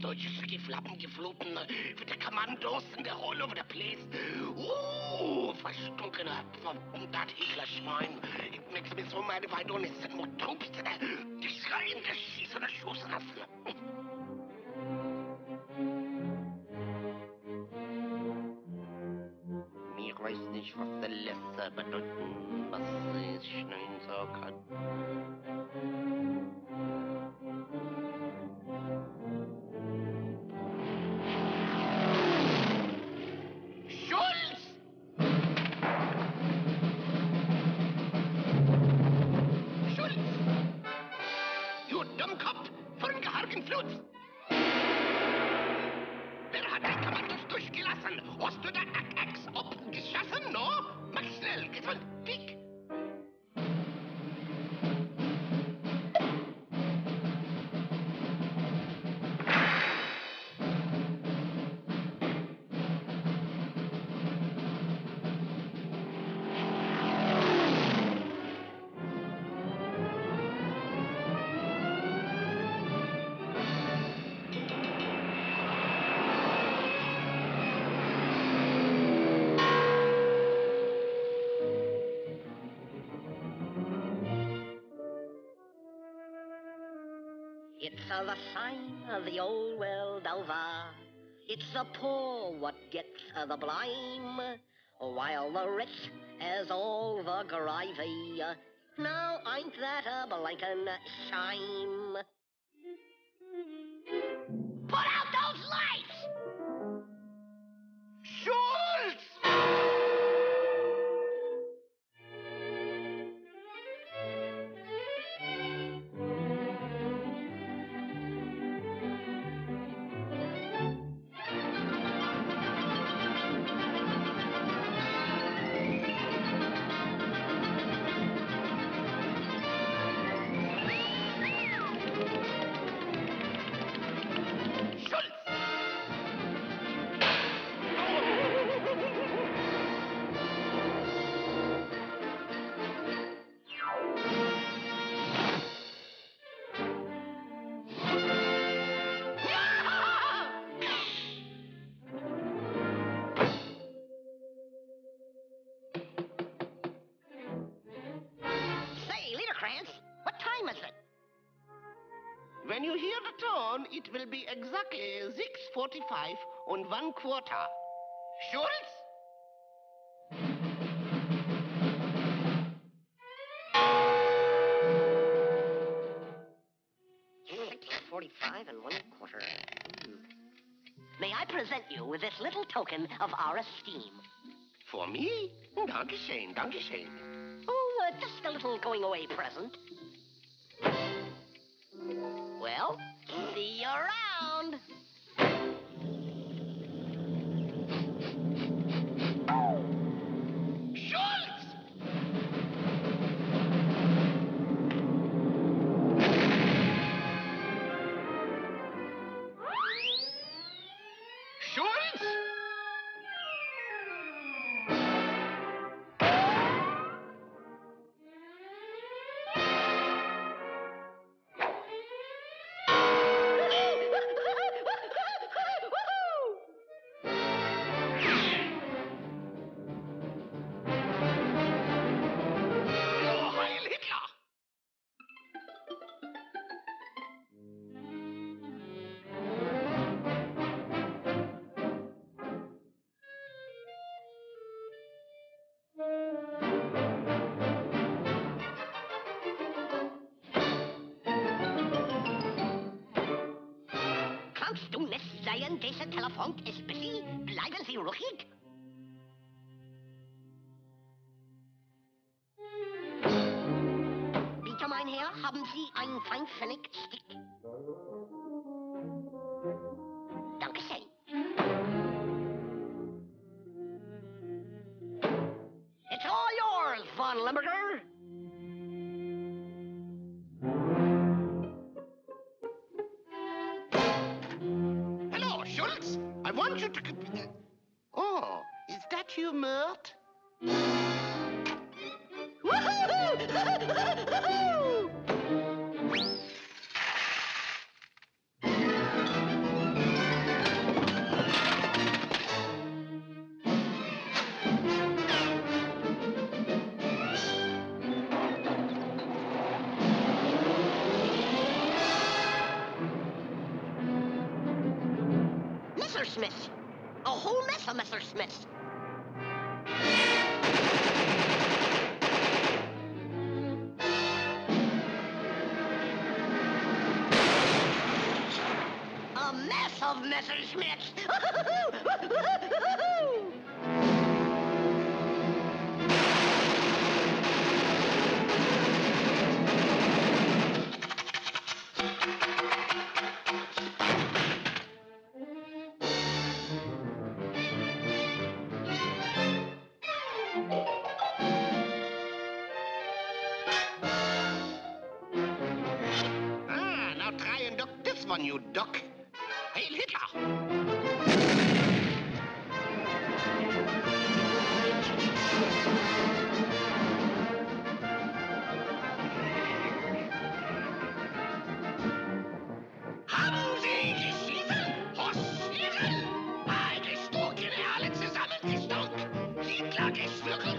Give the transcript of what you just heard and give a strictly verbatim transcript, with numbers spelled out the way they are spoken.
solche Stieflappen gefloten, with the Commandos and they're all over the place. Ooh, verstunkene, that Hitler-Schwein. It makes me so mad if I don't send more troops to the, the schreien, the schießen, the schossen lassen. Mir weiß nicht, was der Letzte bedeuten, was es schnell so kann. Wer hat die Kommandos durchgelassen? Hast du da Ack-Acks abgeschossen, no? Mach schnell, gesund, pick! It's uh, the sign of the old world over. It's the poor what gets uh, the blame, while the rich has all the gravy. Now ain't that a blinkin' shame? Put out those lights! Schulz! What time is it? When you hear the tone, it will be exactly six forty-five and one quarter. Schulz? six forty-five and one quarter. Hmm. May I present you with this little token of our esteem? For me? Dankeschön, Dankeschön. Oh, uh, just a little going-away present. Well, see you around. Schulz! Schulz! Kannst du nicht sehen, dieser Telefon ist busy? Bleiben Sie ruhig. Bitte, mein Herr, haben Sie einen Feinpfennig-Stick? Dankeschön. It's all yours, Von Limburger. Hello, Schulz. I want you to... Oh, is that you, Mert? Woohoo! of Messerschmitts. A mess of Messerschmitts. Ah, now try and duck this one, you duck. Hail Hitler! Haben Sie geschieden? Hosschieden? Eigentlich Sturken, alle zusammengestunken. Hitler geschwürgelt